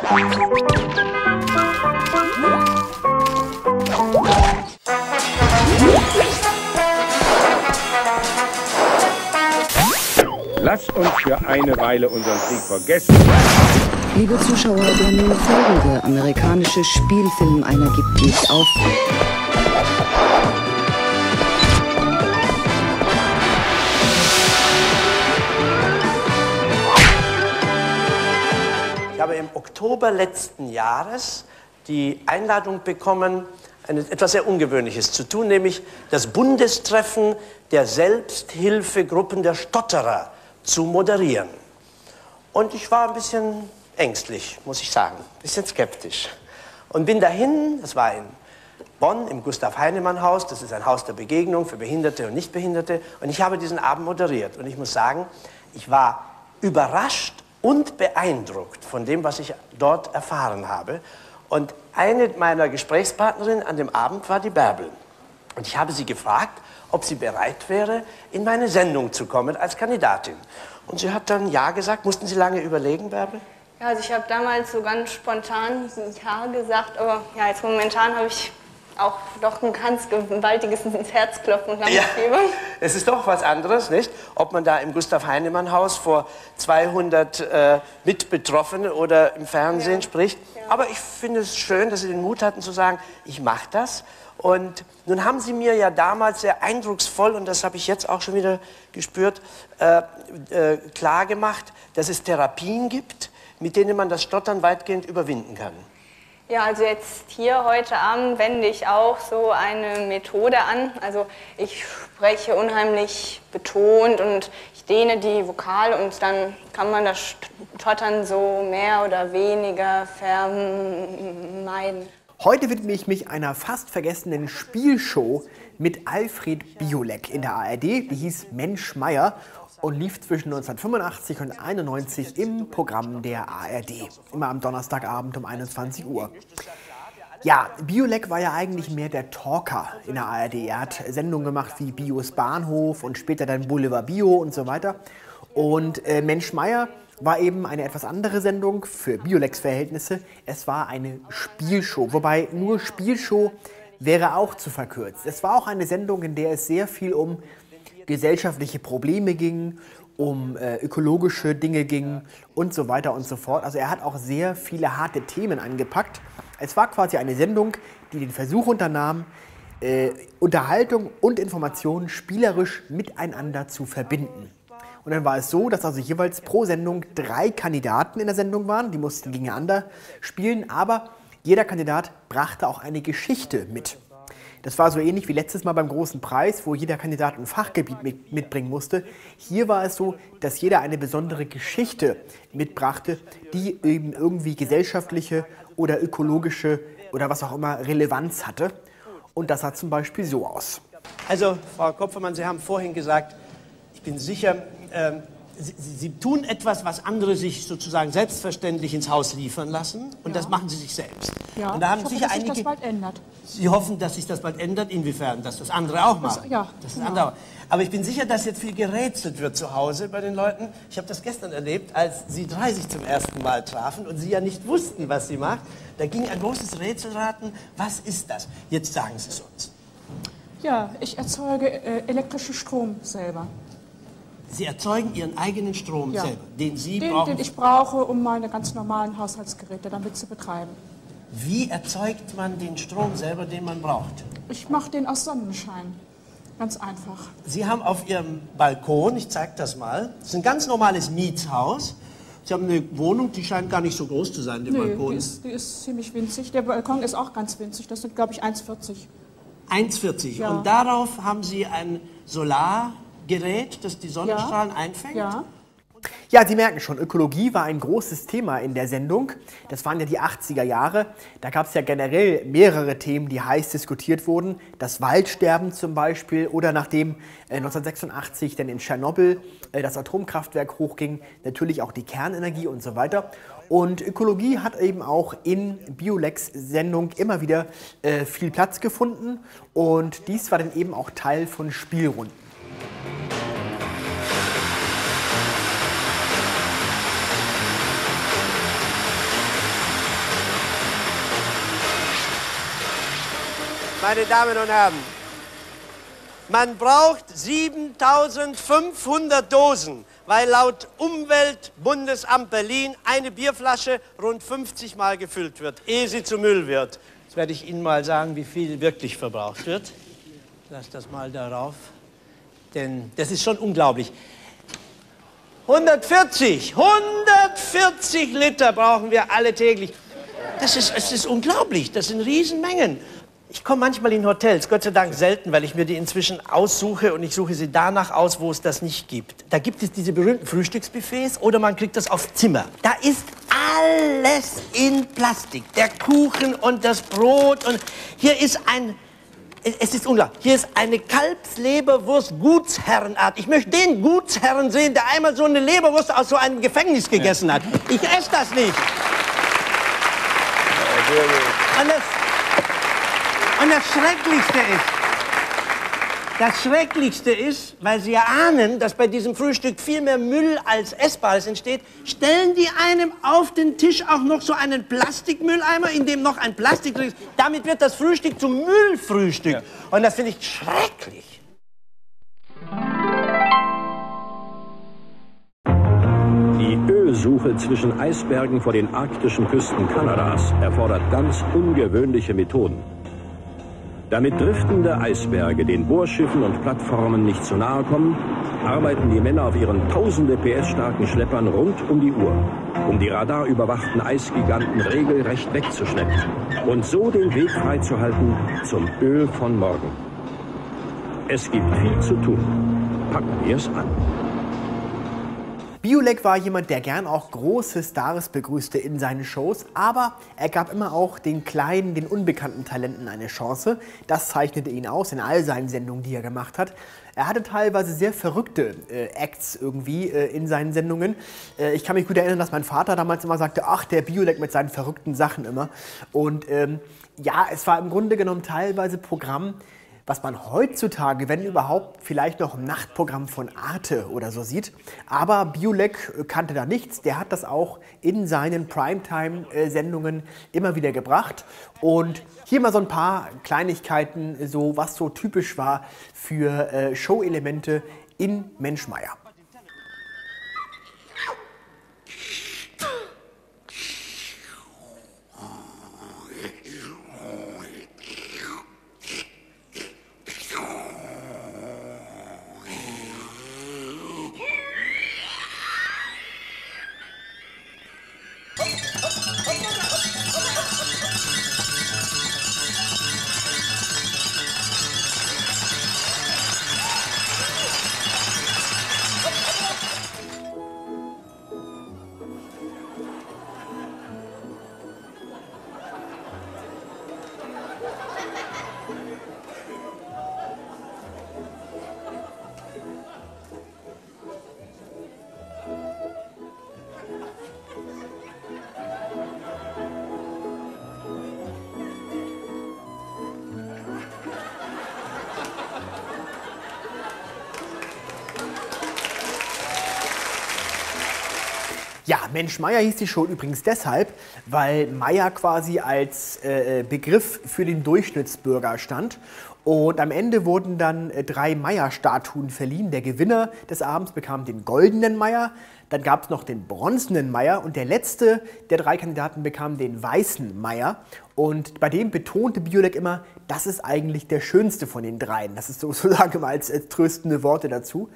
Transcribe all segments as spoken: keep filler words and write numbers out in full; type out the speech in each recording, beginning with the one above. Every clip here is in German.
Lasst uns für eine Weile unseren Krieg vergessen. Liebe Zuschauer, der nun folgende amerikanische Spielfilm Einer gibt nicht auf. Ich habe im Oktober letzten Jahres die Einladung bekommen, etwas sehr Ungewöhnliches zu tun, nämlich das Bundestreffen der Selbsthilfegruppen der Stotterer zu moderieren. Und ich war ein bisschen ängstlich, muss ich sagen, ein bisschen skeptisch. Und bin dahin, das war in Bonn, im Gustav-Heinemann-Haus, das ist ein Haus der Begegnung für Behinderte und Nichtbehinderte. Und ich habe diesen Abend moderiert. Und ich muss sagen, ich war überrascht und beeindruckt von dem, was ich dort erfahren habe. Und eine meiner Gesprächspartnerinnen an dem Abend war die Bärbel. Und ich habe sie gefragt, ob sie bereit wäre, in meine Sendung zu kommen als Kandidatin. Und sie hat dann Ja gesagt. Mussten Sie lange überlegen, Bärbel? Ja, also ich habe damals so ganz spontan Ja gesagt, aber ja, jetzt momentan habe ich auch doch ein ganz gewaltiges ins Herz klopfen und Lampenfieber. Ja, es ist doch was anderes, nicht? Ob man da im Gustav-Heinemann-Haus vor zweihundert äh, Mitbetroffenen oder im Fernsehen ja. spricht. Ja. Aber ich finde es schön, dass Sie den Mut hatten zu sagen, ich mache das. Und nun haben Sie mir ja damals sehr eindrucksvoll, und das habe ich jetzt auch schon wieder gespürt, äh, äh, klar gemacht, dass es Therapien gibt, mit denen man das Stottern weitgehend überwinden kann. Ja, also jetzt hier heute Abend wende ich auch so eine Methode an. Also ich spreche unheimlich betont und ich dehne die Vokale und dann kann man das Stottern so mehr oder weniger vermeiden. Heute widme ich mich einer fast vergessenen Spielshow mit Alfred Biolek in der A R D. Die hieß Mensch Meier und lief zwischen neunzehnhundertfünfundachtzig und einundneunzig im Programm der A R D. Immer am Donnerstagabend um einundzwanzig Uhr. Ja, Biolek war ja eigentlich mehr der Talker in der A R D. Er hat Sendungen gemacht wie Bios Bahnhof und später dann Boulevard Bio und so weiter. Und äh, Mensch Meier war eben eine etwas andere Sendung für Bioleks Verhältnisse. Es war eine Spielshow, wobei nur Spielshow wäre auch zu verkürzt. Es war auch eine Sendung, in der es sehr viel um gesellschaftliche Probleme ging, um äh, ökologische Dinge ging und so weiter und so fort. Also er hat auch sehr viele harte Themen angepackt. Es war quasi eine Sendung, die den Versuch unternahm, äh, Unterhaltung und Information spielerisch miteinander zu verbinden. Und dann war es so, dass also jeweils pro Sendung drei Kandidaten in der Sendung waren. Die mussten gegeneinander spielen, aber jeder Kandidat brachte auch eine Geschichte mit. Das war so ähnlich wie letztes Mal beim Großen Preis, wo jeder Kandidat ein Fachgebiet mit, mitbringen musste. Hier war es so, dass jeder eine besondere Geschichte mitbrachte, die eben irgendwie gesellschaftliche oder ökologische oder was auch immer Relevanz hatte. Und das sah zum Beispiel so aus. Also, Frau Kopfermann, Sie haben vorhin gesagt, ich bin sicher, ähm, Sie, Sie tun etwas, was andere sich sozusagen selbstverständlich ins Haus liefern lassen, und ja. das machen Sie sich selbst. Ja, und da haben ich hoffe, sicher dass sich einige, das bald ändert. Sie hoffen, dass sich das bald ändert. Inwiefern? Dass das andere auch machen? Das, ja, das ist genau. andere. Aber ich bin sicher, dass jetzt viel gerätselt wird zu Hause bei den Leuten. Ich habe das gestern erlebt, als Sie drei sich zum ersten Mal trafen und Sie ja nicht wussten, was sie macht. Da ging ein großes Rätselraten. Was ist das? Jetzt sagen Sie es uns. Ja, ich erzeuge äh, elektrischen Strom selber. Sie erzeugen Ihren eigenen Strom ja. selber, den Sie den, brauchen? Den ich brauche, um meine ganz normalen Haushaltsgeräte damit zu betreiben. Wie erzeugt man den Strom selber, den man braucht? Ich mache den aus Sonnenschein. Ganz einfach. Sie haben auf Ihrem Balkon, ich zeige das mal, das ist ein ganz normales Mietshaus. Sie haben eine Wohnung, die scheint gar nicht so groß zu sein, der nee, Balkon. Die ist, die ist ziemlich winzig. Der Balkon ist auch ganz winzig. Das sind, glaube ich, eins Komma vierzig. eins Komma vierzig. Ja. Und darauf haben Sie ein Solargerät, das die Sonnenstrahlen ja. einfängt? Ja. Ja, Sie merken schon, Ökologie war ein großes Thema in der Sendung. Das waren ja die achtziger Jahre. Da gab es ja generell mehrere Themen, die heiß diskutiert wurden. Das Waldsterben zum Beispiel oder nachdem äh, neunzehnhundertsechsundachtzig dann in Tschernobyl äh, das Atomkraftwerk hochging, natürlich auch die Kernenergie und so weiter. Und Ökologie hat eben auch in Bioleks Sendung immer wieder äh, viel Platz gefunden. Und dies war dann eben auch Teil von Spielrunden. Meine Damen und Herren, man braucht siebentausendfünfhundert Dosen, weil laut Umweltbundesamt Berlin eine Bierflasche rund fünfzig Mal gefüllt wird, ehe sie zu Müll wird. Jetzt werde ich Ihnen mal sagen, wie viel wirklich verbraucht wird. Lass das mal darauf, denn das ist schon unglaublich. hundertvierzig, hundertvierzig Liter brauchen wir alle täglich. Das ist, es ist unglaublich, das sind Riesenmengen. Ich komme manchmal in Hotels, Gott sei Dank selten, weil ich mir die inzwischen aussuche und ich suche sie danach aus, wo es das nicht gibt. Da gibt es diese berühmten Frühstücksbuffets oder man kriegt das aufs Zimmer. Da ist alles in Plastik, der Kuchen und das Brot und hier ist ein, es ist unglaublich, hier ist eine Kalbsleberwurst Gutsherrenart. Ich möchte den Gutsherren sehen, der einmal so eine Leberwurst aus so einem Gefängnis gegessen hat. Ich esse das nicht. Und das, Und das Schrecklichste ist, das Schrecklichste ist, weil Sie ja ahnen, dass bei diesem Frühstück viel mehr Müll als Essbares entsteht, stellen die einem auf den Tisch auch noch so einen Plastikmülleimer, in dem noch ein Plastik drin ist. Damit wird das Frühstück zum Müllfrühstück. Ja. Und das finde ich schrecklich. Die Ölsuche zwischen Eisbergen vor den arktischen Küsten Kanadas erfordert ganz ungewöhnliche Methoden. Damit driftende Eisberge den Bohrschiffen und Plattformen nicht zu nahe kommen, arbeiten die Männer auf ihren tausende P S starken Schleppern rund um die Uhr, um die radarüberwachten Eisgiganten regelrecht wegzuschleppen und so den Weg freizuhalten zum Öl von morgen. Es gibt viel zu tun. Packen wir es an. Biolek war jemand, der gern auch große Stars begrüßte in seinen Shows, aber er gab immer auch den kleinen, den unbekannten Talenten eine Chance. Das zeichnete ihn aus in all seinen Sendungen, die er gemacht hat. Er hatte teilweise sehr verrückte äh, Acts irgendwie äh, in seinen Sendungen. Äh, ich kann mich gut erinnern, dass mein Vater damals immer sagte, ach, der Biolek mit seinen verrückten Sachen immer. Und ähm, ja, es war im Grunde genommen teilweise Programm, was man heutzutage, wenn überhaupt, vielleicht noch im Nachtprogramm von Arte oder so sieht. Aber Biolek kannte da nichts. Der hat das auch in seinen Primetime-Sendungen immer wieder gebracht. Und hier mal so ein paar Kleinigkeiten, so was so typisch war für äh, Show-Elemente in Mensch Meier. Ja, Mensch Meier hieß die Show übrigens deshalb, weil Meier quasi als äh, Begriff für den Durchschnittsbürger stand. Und am Ende wurden dann äh, drei Meier-Statuen verliehen. Der Gewinner des Abends bekam den goldenen Meier, dann gab es noch den bronzenen Meier und der letzte der drei Kandidaten bekam den weißen Meier. Und bei dem betonte Biolek immer, das ist eigentlich der schönste von den dreien. Das ist sozusagen mal als, als tröstende Worte dazu.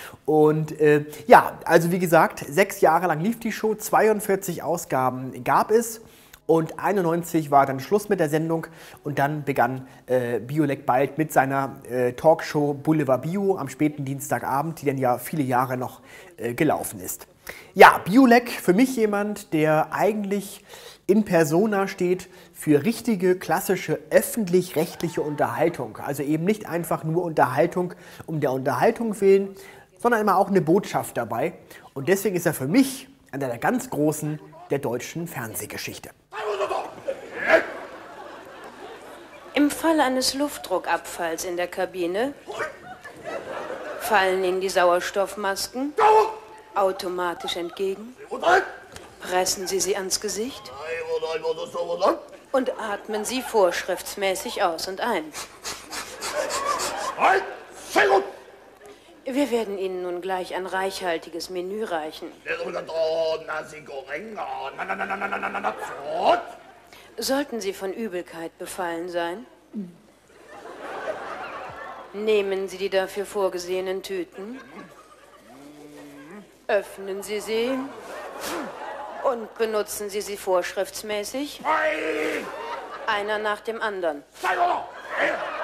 Und äh, ja, also wie gesagt, sechs Jahre lang lief die Show, zweiundvierzig Ausgaben gab es. Und einundneunzig war dann Schluss mit der Sendung und dann begann äh, Biolek bald mit seiner äh, Talkshow Boulevard Bio am späten Dienstagabend, die dann ja viele Jahre noch äh, gelaufen ist. Ja, Biolek, für mich jemand, der eigentlich in persona steht für richtige, klassische, öffentlich-rechtliche Unterhaltung. Also eben nicht einfach nur Unterhaltung um der Unterhaltung willen, sondern immer auch eine Botschaft dabei. Und deswegen ist er für mich einer der ganz Großen der deutschen Fernsehgeschichte. Im Fall eines Luftdruckabfalls in der Kabine fallen Ihnen die Sauerstoffmasken automatisch entgegen. Pressen Sie sie ans Gesicht und atmen Sie vorschriftsmäßig aus und ein. Wir werden Ihnen nun gleich ein reichhaltiges Menü reichen. Sollten Sie von Übelkeit befallen sein, nehmen Sie die dafür vorgesehenen Tüten, öffnen Sie sie und benutzen Sie sie vorschriftsmäßig, einer nach dem anderen.